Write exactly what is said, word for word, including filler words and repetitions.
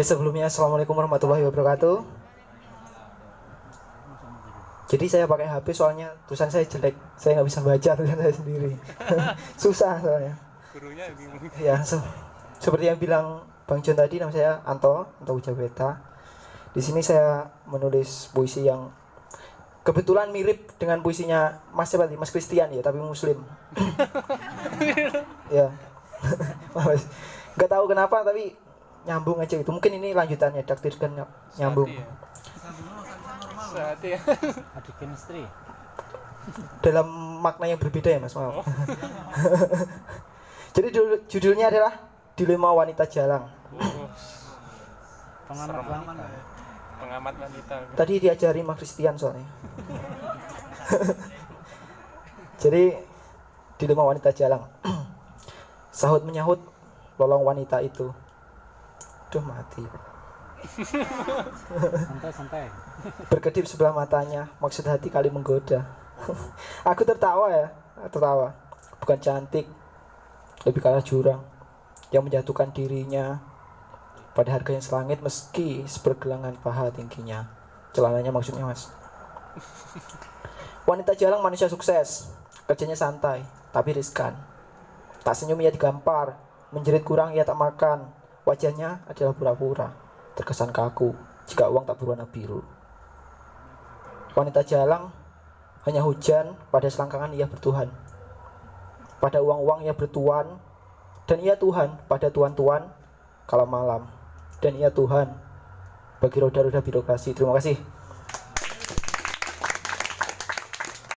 Oke, sebelumnya assalamualaikum warahmatullahi wabarakatuh. Jadi saya pakai H P soalnya tulisan saya jelek, saya nggak bisa baca tulisan saya sendiri. Susah soalnya. Gurunya bingung. Ya, so, seperti yang bilang Bang John tadi, nama saya Anto, Anto Wijaweta. Di sini saya menulis puisi yang kebetulan mirip dengan puisinya Mas siapa tadi? Mas Christian ya, tapi Muslim. Ya. Nggak tahu kenapa tapi nyambung aja gitu. Mungkin ini lanjutannya, takdirkan nyambung. Sehati ya. Adik chemistry. Dalam makna yang berbeda ya Mas, maaf. Oh. Jadi judulnya adalah Dilema Wanita Jalang. Oh. Pengamat wanita. Pengamat wanita. Tadi diajari Mas Christian soalnya. Jadi Dilema Wanita Jalang. Sahut menyahut lolong wanita itu. Duh, mati. Santai-santai. Berkedip sebelah matanya, maksud hati kali menggoda. Aku tertawa ya, tertawa. Bukan cantik, lebih kalah jurang yang menjatuhkan dirinya pada harga yang selangit meski sepergelangan paha tingginya. Celananya maksudnya Mas. Wanita jalang manusia sukses, kerjanya santai tapi riskan. Tak senyum ia digampar, menjerit kurang ia tak makan. Wajahnya adalah pura-pura, terkesan kaku jika uang tak berwarna biru. Wanita jalang hanya hujan, pada selangkangan ia bertuhan. Pada uang-uang ia bertuan, dan ia Tuhan pada tuan-tuan kala malam. Dan ia Tuhan bagi roda-roda birokrasi. Terima kasih.